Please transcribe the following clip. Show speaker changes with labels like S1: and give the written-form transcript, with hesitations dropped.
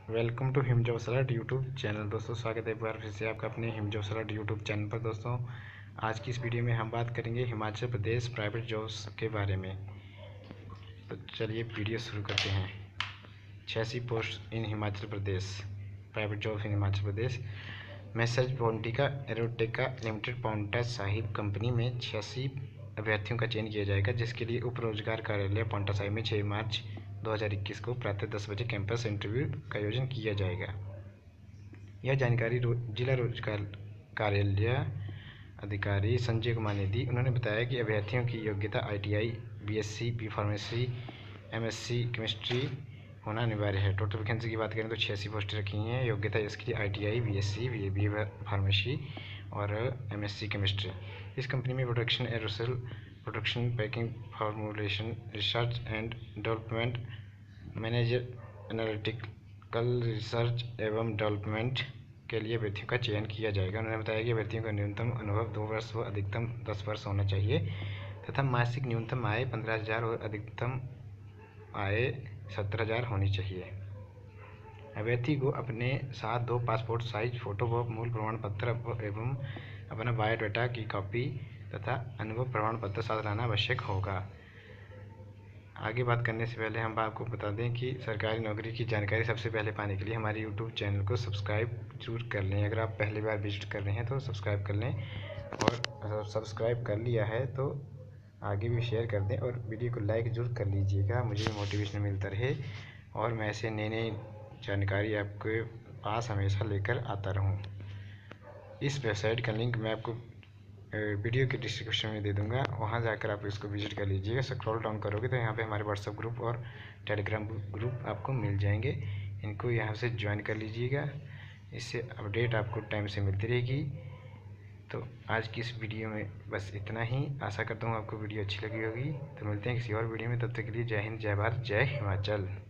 S1: Welcome to Him job सलाट YouTube channel. दोस्तों स्वागत है एक बार फिर से आपका अपने हिम जॉब सलाट यूट्यूब चैनल पर। दोस्तों आज की इस वीडियो में हम बात करेंगे हिमाचल प्रदेश प्राइवेट जॉब्स के बारे में। तो चलिए वीडियो शुरू करते हैं। 86 post in Himachal Pradesh, private job in Himachal Pradesh. Message Pontika aerotech limited Paonta Sahib company में 86 अभ्यर्थियों का चयन किया जाएगा, जिसके लिए उप रोजगार कार्यालय पाउंटा साहिब में 6 मार्च 2021 को प्रातः 10 बजे कैंपस इंटरव्यू का आयोजन किया जाएगा। यह जानकारी जिला रोजगार कार्यालय अधिकारी संजय कुमार ने दी। उन्होंने बताया कि अभ्यर्थियों की योग्यता ITI, BSc, B pharmacy, MSc chemistry होना अनिवार्य है। टोटल वैकेंसी की बात करें तो 86 पोस्टें रखी हैं। योग्यता इसके लिए ITI, BSc, B फार्मेसी और MSc केमिस्ट्री। इस कंपनी में production, aerosol production, packing, formulation, research and development manager, analytical research एवं डेवलपमेंट के लिए अभ्यर्थियों का चयन किया जाएगा। उन्होंने बताया कि अभ्यर्थियों का न्यूनतम अनुभव 2 वर्ष व अधिकतम 10 वर्ष होना चाहिए तथा मासिक न्यूनतम आय 15,000 और अधिकतम आय 17,000 होनी चाहिए। अभ्यर्थी को अपने साथ 2 पासपोर्ट साइज फ़ोटो व मूल प्रमाण पत्र एवं अपना बायोडाटा की कॉपी तथा अनुभव प्रमाण पत्र साथ लाना आवश्यक होगा। आगे बात करने से पहले हम आपको बता दें कि सरकारी नौकरी की जानकारी सबसे पहले पाने के लिए हमारे YouTube चैनल को सब्सक्राइब जरूर कर लें। अगर आप पहली बार विजिट कर रहे हैं तो सब्सक्राइब कर लें, और सब्सक्राइब कर लिया है तो आगे भी शेयर कर दें और वीडियो को लाइक जरूर कर लीजिएगा, मुझे मोटिवेशन मिलता रहे और मैं ऐसे नई जानकारी आपके पास हमेशा लेकर आता रहूं। इस वेबसाइट का लिंक मैं आपको वीडियो के डिस्क्रिप्शन में दे दूंगा, वहां जाकर आप इसको विजिट कर लीजिएगा। स्क्रॉल डाउन करोगे तो यहाँ पे हमारे व्हाट्सएप ग्रुप और टेलीग्राम ग्रुप आपको मिल जाएंगे, इनको यहाँ से ज्वाइन कर लीजिएगा। इससे अपडेट आपको टाइम से मिलती रहेगी। तो आज की इस वीडियो में बस इतना ही। आशा करता हूँ आपको वीडियो अच्छी लगी होगी। तो मिलते हैं किसी और वीडियो में, तब तक के लिए जय हिंद, जय भारत, जय हिमाचल।